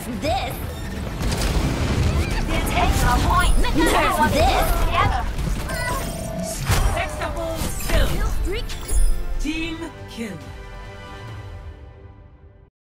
Nerf this! Take the point! Nerf this! Together! Sextuple kill. Team kill.